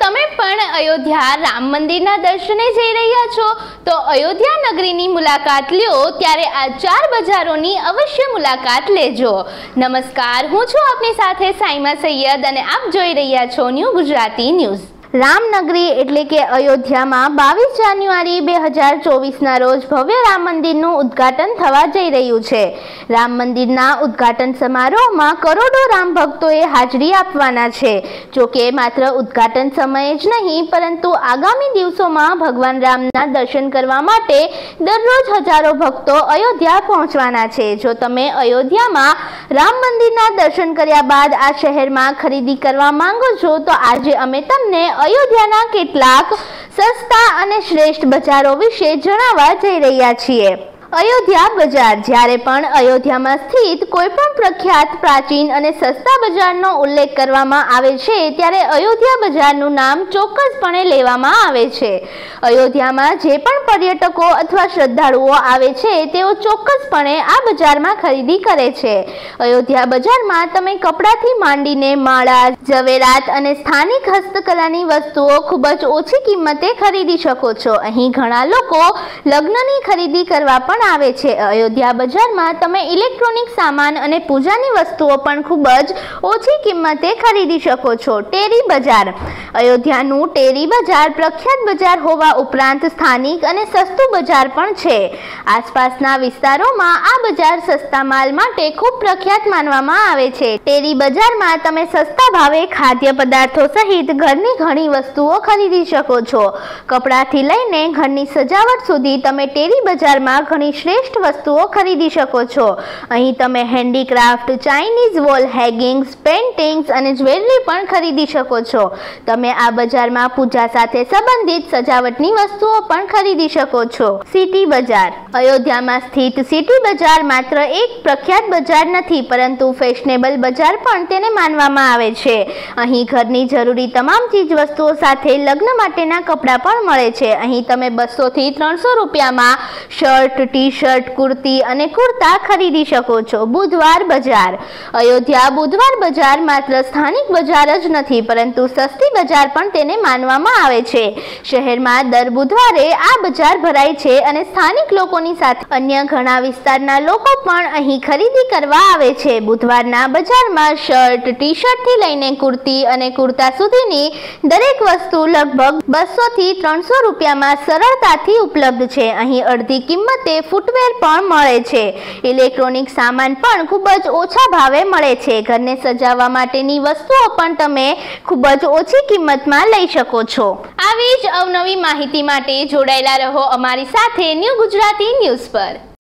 તમે પણ અયોધ્યા રામ મંદિરના દર્શને જઈ રહ્યા છો તો અયોધ્યા નગરીની મુલાકાત લ્યો ત્યારે આ 4 બજારોની અવશ્ય મુલાકાત લેજો। નમસ્કાર, હું છું આપની સાથે સાઈમા સૈયદ અને આપ જોઈ રહ્યા છો ન્યૂ ગુજરાતી ન્યૂઝ। રામનગરી એટલે કે અયોધ્યામાં 22 જાન્યુઆરી 2024ના રોજ ભવ્ય રામ મંદિરનું ઉદ્ઘાટન થવા જઈ રહ્યું છે। રામ મંદિરના ઉદ્ઘાટન સમારોહમાં કરોડો રામ ભક્તોએ હાજરી આપવાના છે। જો કે માત્ર ઉદ્ઘાટન સમયે જ નહીં પરંતુ આગામી દિવસોમાં ભગવાન રામના દર્શન કરવા માટે દરરોજ હજારો ભક્તો અયોધ્યા પહોંચવાના છે। જો તમે અયોધ્યામાં રામ મંદિરના દર્શન કર્યા બાદ આ શહેરમાં ખરીદી કરવા માંગો છો તો આજે અમે તમને અયોધ્યાના કેટલાક સસ્તા અને શ્રેષ્ઠ બજારો વિશે જણાવવા જઈ રહ્યા છીએ। અયોધ્યા બજાર। જ્યારે પણ અયોધ્યામાં સ્થિત કોઈ પણ પ્રખ્યાત પ્રાચીન અને સસ્તા બજારનો ઉલ્લેખ કરવામાં આવે છે ત્યારે અયોધ્યા બજારનું નામ ચોક્કસપણે લેવામાં આવે છે। અયોધ્યામાં જે પણ પર્યટકો અથવા શ્રદ્ધાળુઓ આવે છે તેઓ ચોક્કસપણે આ બજારમાં ખરીદી કરે છે। અયોધ્યા બજારમાં તમે કપડાથી માંડીને માળા, ઝવેરાત અને સ્થાનિક હસ્તકલાની વસ્તુઓ ખૂબ જ ઓછી કિંમતે ખરીદી શકો છો। અહીં ઘણા લોકો લગ્નની ખરીદી કરવા પણ આવે છે। અયોધ્યા બજારમાં તમે ઇલેક્ટ્રોનિક સામાન અને પૂજાની વસ્તુઓ પણ ખૂબ જ ઓછી કિંમતે ખરીદી શકો છો। ટેરી બજાર। અયોધ્યાનું ટેરી બજાર પ્રખ્યાત બજાર હોવા ઉપરાંત સ્થાનિક અને સસ્તું બજાર પણ છે। આસપાસના વિસ્તારોમાં આ બજાર સસ્તા માલ માટે ખૂબ પ્રખ્યાત માનવામાં આવે છે। ટેરી બજારમાં તમે સસ્તા ભાવે ખાદ્ય પદાર્થો સહિત ઘરની ઘણી વસ્તુઓ ખરીદી શકો છો। કપડાથી લઈને ઘરની સજાવટ સુધી તમે ટેરી બજારમાં ઘણી શ્રેષ્ઠ વસ્તુઓ ખરીદી શકો છો। અહીં તમે handicraft, Chinese wall hangings, paintings અને જ્વેલરી પણ ખરીદી શકો છો। તમે આ બજારમાં પૂજા સાથે સંબંધિત સજાવટની વસ્તુઓ પણ ખરીદી શકો છો। સિટી બજાર। અયોધ્યામાં સ્થિત સિટી બજાર માત્ર એક પ્રખ્યાત બજાર નથી પરંતુ ફેશનેબલ બજાર પણ તેને માનવામાં આવે છે। અહીં ઘરની જરૂરી તમામ ચીજ વસ્તુઓ સાથે લગ્ન માટેના કપડાં પણ મળે છે। અહીં તમે 200 થી 300 રૂપિયામાં શર્ટ, ટી-શર્ટ, કુર્તી અને કુર્તા ખરીદી શકો છો। બુધવાર બજાર। અયોધ્યા બુધવાર બજાર માત્ર સ્થાનિક બજાર જ નથી પરંતુ સસ્તી બજાર પણ તેને માનવામાં આવે છે। શહેરમાં દર બુધવારે આ બજાર ભરાય છે અને સ્થાનિક લોકોની સાથે અન્ય ઘણા વિસ્તારના લોકો પણ અહીં ખરીદી કરવા આવે છે। બુધવારના બજારમાં શર્ટ, ટી-શર્ટથી લઈને કુર્તી અને કુર્તા સુધીની દરેક વસ્તુ લગભગ 200 થી 300 રૂપિયામાં સરળતાથી ઉપલબ્ધ છે। અહીં અડધી કિંમતે ફૂટવેર પણ મળે છે। ઇલેક્ટ્રોનિક સામાન પણ ખૂબ જ ઓછા ભાવે મળે છે। ઘરને સજાવવા માટેની વસ્તુઓ પણ તમે ખૂબ જ ઓછી કિંમતમાં લઈ શકો છો। આવી જ અવનવી માહિતી માટે જોડાયેલા રહો અમારી સાથે ન્યૂ ગુજરાતી ન્યૂઝ પર।